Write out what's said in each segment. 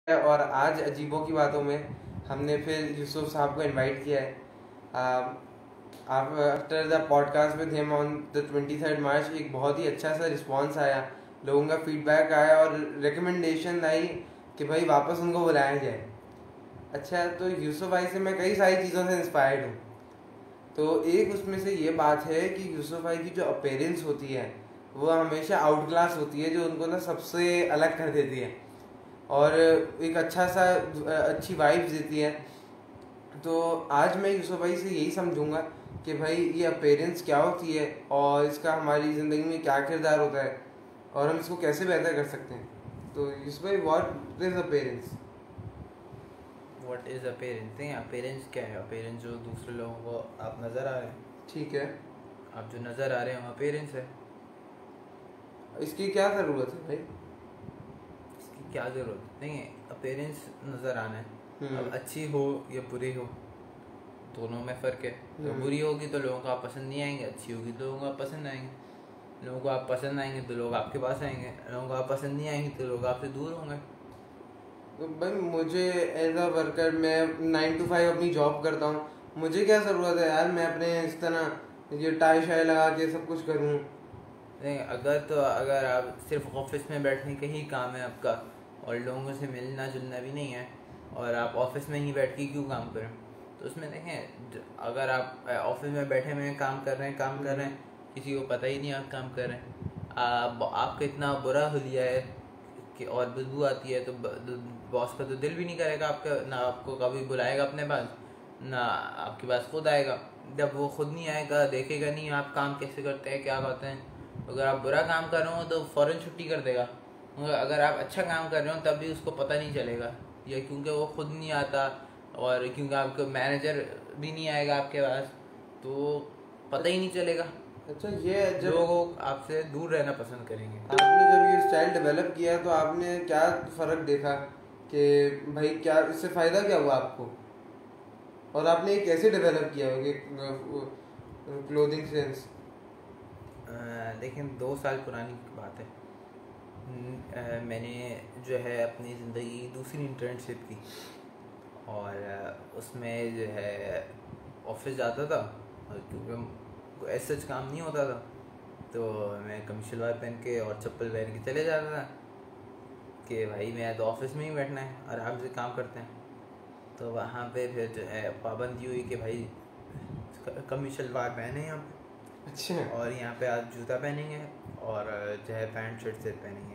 और आज अजीबों की बातों में हमने फिर यूसुफ साहब को इनवाइट किया है। आप after the podcast with him on the 23rd March एक बहुत ही अच्छा सा रिस्पांस आया, लोगों का फीडबैक आया और रिकमेंडेशन आई कि भाई वापस उनको बुलाया जाए। अच्छा, तो यूसुफ भाई से मैं कई सारी चीज़ों से इंस्पायर्ड हूँ। तो एक उसमें से ये बात है कि यूसुफ भाई की जो अपीयरेंस होती है वो हमेशा आउट क्लास होती है, जो उनको ना सबसे अलग कर देती है और एक अच्छा सा अच्छी वाइब्स देती है। तो आज मैं यूसुफ भाई से यही समझूंगा कि भाई ये अपीयरेंस क्या होती है और इसका हमारी ज़िंदगी में क्या किरदार होता है और हम इसको कैसे बेहतर कर सकते हैं। तो यूसुफ भाई, what is appearance? What is appearance? नहीं, अपेरेंस क्या है? अपेरेंस जो दूसरे लोगों को आप नज़र आ रहे हैं, ठीक है, आप जो नज़र आ रहे हैं वो अपेरेंस है। इसकी क्या ज़रूरत है भाई? इसकी क्या ज़रूरत नहीं है, अपेरेंस नज़र आना है। अब अच्छी हो या बुरी हो, दोनों में फ़र्क है। तो बुरी होगी तो लोगों को आप पसंद नहीं आएंगे, अच्छी होगी तो लोगों को आप पसंद आएंगे। लोगों को आप पसंद आएंगे तो लोग आपके पास आएंगे, लोगों को आप पसंद नहीं आएंगे तो लोग आपसे दूर होंगे। तो भाई मुझे एज अ वर्कर, मैं 9 to 5 अपनी जॉब करता हूँ, मुझे क्या ज़रूरत है यार मैं अपने इस तरह ये टाई शाई लगा के सब कुछ करूँ? नहीं, अगर आप सिर्फ ऑफिस में बैठने का ही काम है आपका और लोगों से मिलना जुलना भी नहीं है और आप ऑफिस में ही बैठ के क्यों काम करें, तो उसमें देखें, अगर आप ऑफिस में बैठे हुए काम कर रहे हैं, किसी को पता ही नहीं आप काम कर रहे हैं, आपका इतना बुरा हुलिया है कि और बदबू आती है, तो बॉस का तो दिल भी नहीं करेगा आपका, ना आपको कभी बुलाएगा अपने पास, ना आपके पास खुद आएगा। जब वो खुद नहीं आएगा, देखेगा नहीं आप काम कैसे करते हैं, क्या करते हैं, अगर आप बुरा काम कर रहे हो तो फ़ौरन छुट्टी कर देगा। मगर अगर आप अच्छा काम कर रहे हो तब भी उसको पता नहीं चलेगा, या क्योंकि वो खुद नहीं आता और क्योंकि आपका मैनेजर भी नहीं आएगा आपके पास, तो पता ही नहीं चलेगा। अच्छा, ये जब लोग आपसे दूर रहना पसंद करेंगे। आपने जब ये स्टाइल डेवलप किया तो आपने क्या फ़र्क देखा कि भाई क्या इससे फ़ायदा क्या हुआ आपको, और आपने ये कैसे डेवलप किया होगी क्लोथिंग सेंस? लेकिन 2 साल पुरानी बात है। मैंने जो है अपनी ज़िंदगी दूसरी इंटर्नशिप की और उसमें जो है ऑफिस जाता था, और क्योंकि ऐसा सच काम नहीं होता था तो मैं कमीज शलवार पहन के और चप्पल पहन के चले जाता था कि भाई मैं तो ऑफिस में ही बैठना है, आराम से काम करते हैं। तो वहाँ पे फिर जो है पाबंदी हुई कि भाई कमीज शलवार पहने यहाँ पे, अच्छा, और यहाँ पे आप जूता पहनेंगे और जो है पैंट शर्ट से पहनेंगे।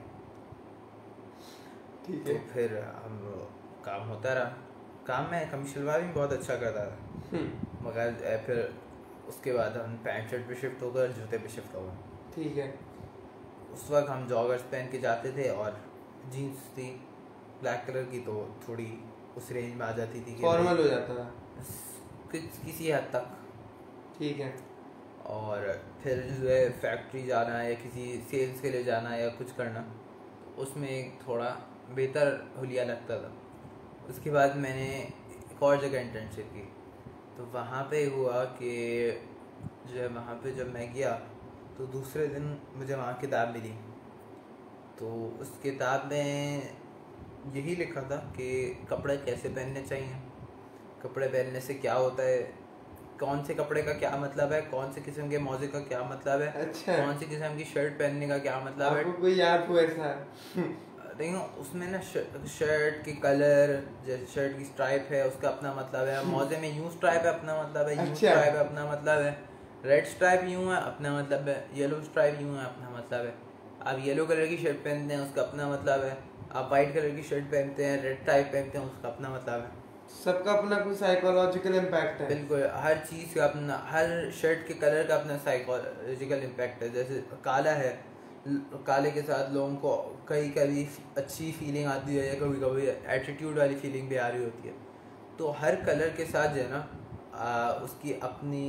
ठीक तो है। फिर हम काम होता रहा। काम में कमीज शलवार भी बहुत अच्छा करता था, मगर फिर उसके बाद हम पैंट शर्ट पे शिफ्ट हो गए और जूते पे शिफ्ट हो गए। ठीक है। उस वक्त हम जॉगर्स पहन के जाते थे और जीन्स थी ब्लैक कलर की, तो थोड़ी उस रेंज में आ जाती थी कि फॉर्मल हो जाता था। किसी हद तक। ठीक है। और फिर जो है फैक्ट्री जाना या किसी सेल्स के लिए जाना या कुछ करना, उसमें एक थोड़ा बेहतर हुलिया लगता था। उसके बाद मैंने एक और जगह इंटर्नशिप की, तो वहाँ पे हुआ कि जो है वहाँ पे जब मैं गया तो दूसरे दिन मुझे वहाँ किताब मिली। तो उस किताब में यही लिखा था कि कपड़े कैसे पहनने चाहिए, कपड़े पहनने से क्या होता है, कौन से कपड़े का क्या मतलब है, कौन से किस्म के मौजे का क्या मतलब है, अच्छा, कौन सी किस्म की शर्ट पहनने का क्या मतलब है। आपको कोई याद हो ऐसा? देखो उसमें ना शर्ट के कलर, जैसे शर्ट की स्ट्राइप है उसका अपना मतलब है, मौजे में यूं स्ट्राइप है अपना मतलब है, यूं स्ट्राइप है अपना मतलब है, रेड स्ट्राइप यूं है अपना मतलब है, येलो स्ट्राइप यूं है अपना मतलब है। आप येलो कलर की शर्ट पहनते हैं उसका अपना मतलब है, आप वाइट कलर की शर्ट पहनते हैं, रेड टाइप पहनते हैं, उसका अपना मतलब है। सबका अपना कोई साइकोलॉजिकल इम्पैक्ट है। बिल्कुल, हर चीज़ का अपना, हर शर्ट के कलर का अपना साइकोलॉजिकल इम्पैक्ट है। जैसे काला है, काले के साथ लोगों को कभी अच्छी फीलिंग आती है या कभी कभी एटीट्यूड वाली फीलिंग भी आ रही होती है। तो हर कलर के साथ जो है ना उसकी अपनी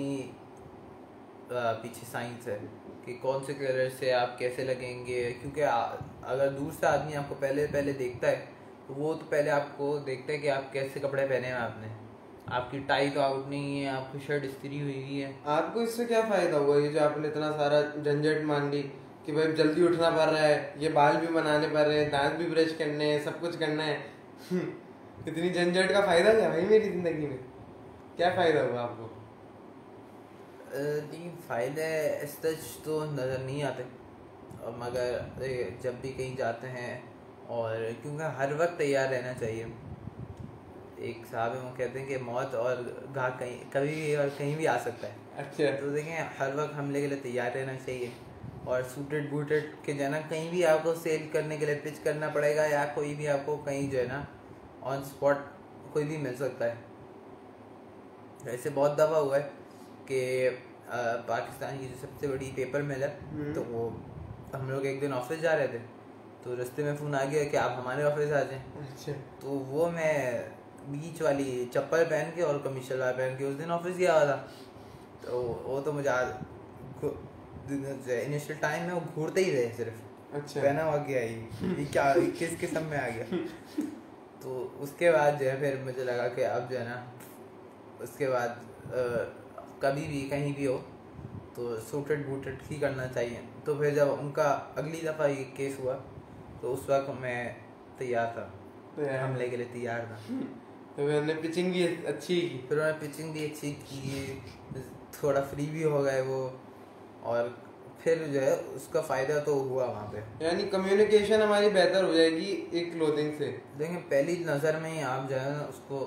पीछे साइंस है कि कौन से कलर से आप कैसे लगेंगे। क्योंकि अगर दूर से आदमी आपको पहले पहले देखता है तो वो तो पहले आपको देखता है कि आप कैसे कपड़े पहने हैं आपने, आपकी टाई तो आउट नहीं है, आपकी शर्ट इस्त्री हुई है। आपको इससे क्या फायदा हुआ, ये जो आपने इतना सारा झंझट मान ली कि भाई जल्दी उठना पड़ रहा है, ये बाल भी बनाने पड़ रहे हैं, दांत भी ब्रश करने हैं, सब कुछ करना है, इतनी झंझट का फायदा क्या भाई मेरी जिंदगी में? क्या फायदा हुआ आपको? नहीं, फ़ायदे इस तक तो नज़र नहीं आते, मगर जब भी कहीं जाते हैं, और क्योंकि हर वक्त तैयार रहना चाहिए। एक साहब हैं, वो कहते हैं कि मौत और घाव कहीं कभी भी और कहीं भी आ सकता है। अच्छा। तो देखें, हर वक्त हमले के लिए तैयार रहना चाहिए, और सूटेड बूटेड के जो है ना, कहीं भी आपको सेल करने के लिए पिच करना पड़ेगा, या कोई भी आपको कहीं जो है ना ऑन स्पॉट कोई भी मिल सकता है। ऐसे बहुत दफ़ा हुआ है कि पाकिस्तान की जो सबसे बड़ी पेपर मिल है, तो वो हम लोग एक दिन ऑफिस जा रहे थे, तो रास्ते में फ़ोन आ गया कि आप हमारे ऑफिस आ जाएं। अच्छा। तो वो मैं बीच वाली चप्पल पहन के और कमीज शलवार पहन के उस दिन ऑफिस गया हुआ था। तो वो तो मुझे आज इनिशियल टाइम में वो घूरते ही रहे सिर्फ। अच्छा। पहना हुआ गया ये क्या, किस किस्म में आ गया। तो उसके बाद जो है फिर मुझे लगा कि अब जो है ना, उसके बाद कभी भी कहीं भी हो तो सूटेड बूटेड ही करना चाहिए। तो फिर जब उनका अगली दफ़ा ये केस हुआ, तो उस वक्त मैं तैयार था, हमले के लिए तैयार था। तो उन्होंने पिचिंग भी अच्छी की। फिर उन्होंने पिचिंग भी अच्छी की, थोड़ा फ्री भी हो गए वो, और फिर जो है उसका फ़ायदा तो हुआ वहाँ पे। यानी कम्युनिकेशन हमारी बेहतर हो जाएगी एक क्लोथिंग से। देखें, पहली नज़र में ही आप जो है ना उसको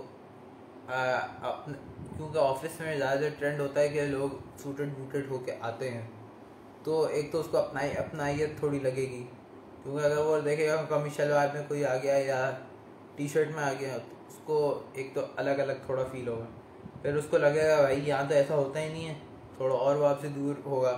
क्योंकि ऑफिस में ज़्यादा ट्रेंड होता है कि लोग सूटेड बूटेड होके आते हैं, तो एक तो उसको अपनाइयत थोड़ी लगेगी। क्योंकि अगर वो देखेगा कमीज शलवार में कोई आ गया या टी शर्ट में आ गया, तो उसको एक तो अलग अलग थोड़ा फील होगा। फिर उसको लगेगा भाई यहाँ तो ऐसा होता ही नहीं है, थोड़ा और वो आपसे दूर होगा।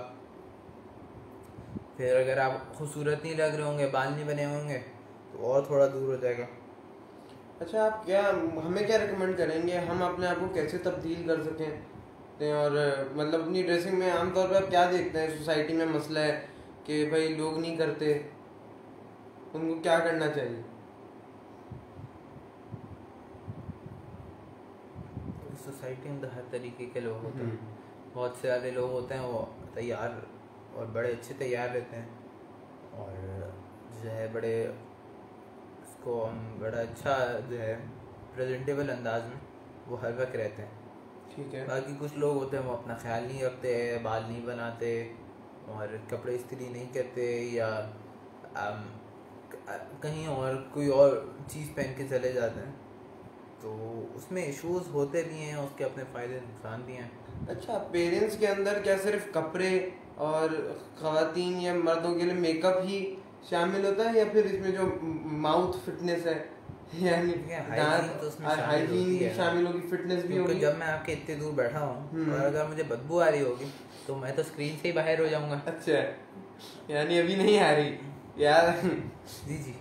फिर अगर आप खूबसूरत नहीं लग रहे होंगे, बाल नहीं बने होंगे, तो और थोड़ा दूर हो जाएगा। अच्छा, आप क्या हमें क्या रिकमेंड करेंगे, हम अपने आप को कैसे तब्दील कर सकें? और मतलब अपनी ड्रेसिंग में आमतौर पर आप क्या देखते हैं सोसाइटी में मसला है कि भाई लोग नहीं करते, उनको क्या करना चाहिए? सोसाइटी में तो हर तरीके के लोग होते हैं, बहुत से ज़्यादा लोग होते हैं वो तैयार और बड़े अच्छे तैयार रहते हैं, और जो है बड़े उसको हम बड़ा अच्छा जो है प्रेजेंटेबल अंदाज में वो हर वक्त रहते हैं। ठीक है। बाकी कुछ लोग होते हैं वो अपना ख्याल नहीं रखते, बाल नहीं बनाते और कपड़े इस्त्री नहीं करते, या कहीं और कोई और चीज़ पहन के चले जाते हैं, तो उसमें इश्यूज होते भी हैं, उसके अपने फ़ायदे नुकसान भी हैं। अच्छा, पेरेंट्स के अंदर क्या सिर्फ कपड़े और ख़वातीन या मर्दों के लिए मेकअप ही शामिल होता है, या फिर इसमें जो माउथ फिटनेस है यानी हाइजीन भी शामिल होगी, फिटनेस भी होगी? जब मैं आपके इतने दूर बैठा हूँ और अगर मुझे बदबू आ रही होगी तो मैं तो स्क्रीन से ही बाहर हो जाऊंगा। अच्छा, यानी अभी नहीं आ रही यार? जी जी।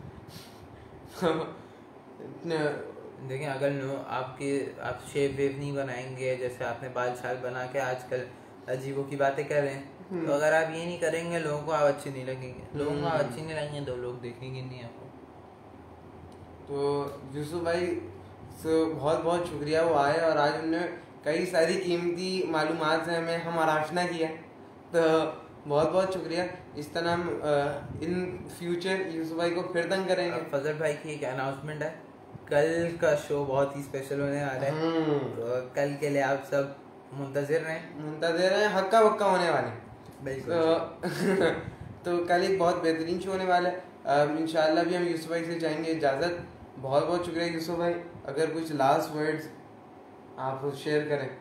देखें, अगर आप शेप वेव नहीं बनाएंगे, जैसे आपने बाल छाल बना के आजकल अजीबों की बातें कर रहे हैं, तो अगर आप ये नहीं करेंगे लोगों को आप अच्छे नहीं लगेंगे, लोगों को आप अच्छे नहीं लगेंगे तो लोग देखेंगे नहीं आपको। तो यूसुफ भाई से बहुत बहुत शुक्रिया, वो आए और आज उन्होंने कई सारी कीमती मालूमात से हमें हमारा आशना किया, तो बहुत बहुत शुक्रिया। इस तरह हम इन फ्यूचर यूसुफ भाई को फिर तंग करेंगे। फजल भाई की एक अनाउंसमेंट है, कल का शो बहुत ही स्पेशल होने वाला है, तो कल के लिए आप सब मुंतजिर रहें, हक्का बक्का होने वाले। बिल्कुल। तो कल एक बहुत बेहतरीन शो होने वाला है, इंशाल्लाह भी हम यूसुफ भाई से चाहेंगे इजाज़त। बहुत बहुत शुक्रिया यूसुफ भाई, अगर कुछ लास्ट वर्ड्स आप शेयर करें।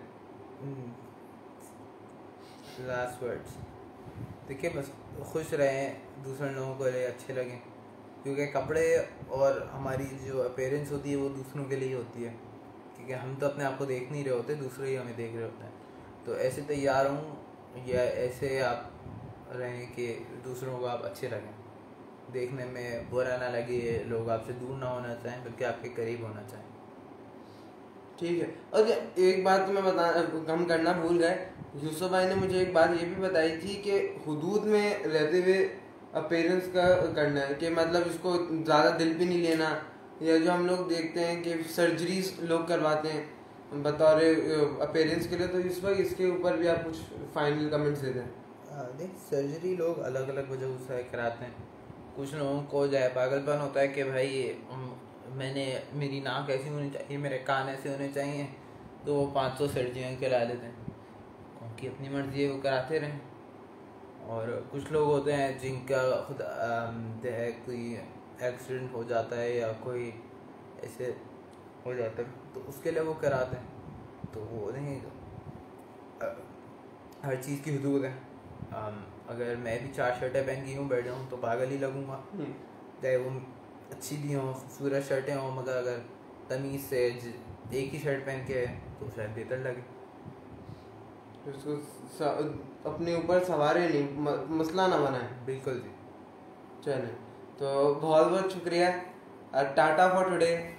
लास्ट वर्ड्स देखिए, बस खुश रहें, दूसरे लोगों को अच्छे लगें, क्योंकि कपड़े और हमारी जो अपीयरेंस होती है वो दूसरों के लिए होती है, क्योंकि हम तो अपने आप को देख नहीं रहे होते, दूसरे ही हमें देख रहे होते हैं। तो ऐसे तैयार हों या ऐसे आप रहें कि दूसरों को आप अच्छे लगें, देखने में बुरा ना लगे, लोग आपसे दूर ना होना चाहें बल्कि आपके करीब होना चाहें। ठीक है। और एक बात मैं हम करना भूल गए, यूसुफ भाई ने मुझे एक बात ये भी बताई थी कि हुदूद में रहते हुए अपीयरेंस का करना है, कि मतलब इसको ज़्यादा दिल पे नहीं लेना, या जो हम लोग देखते हैं कि सर्जरीज लोग करवाते हैं बतौर अपीयरेंस के लिए, तो इस वक्त इसके ऊपर भी आप कुछ फाइनल कमेंट्स दे दें। देख, सर्जरी लोग अलग अलग वजह से कराते हैं। कुछ लोगों को जो है पागलपन होता है कि भाई मैंने मेरी नाक ऐसी होनी चाहिए, मेरे कान ऐसे होने चाहिए, तो वो 500 सर्जियाँ करा लेते हैं। उनकी अपनी मर्जी है, वो कराते रहें। और कुछ लोग होते हैं जिनका खुद कोई एक्सीडेंट हो जाता है या कोई ऐसे हो जाता है, तो उसके लिए वो कराते हैं। तो वो नहीं, हर चीज़ की हदूद है। अगर मैं भी 4 शर्टें पहन के यूँ बैठ जाऊँ तो पागल ही लगूँगा, चाहे वो अच्छी भी हों, खूबसूरत शर्टें हों, मगर अगर तमीज़ से एक ही शर्ट पहन के तो शायद बेहतर लगे। उसको अपने ऊपर सवारे नहीं, मसला ना बनाए। बिल्कुल जी। चलें, तो बहुत बहुत शुक्रिया, टाटा फॉर टुडे।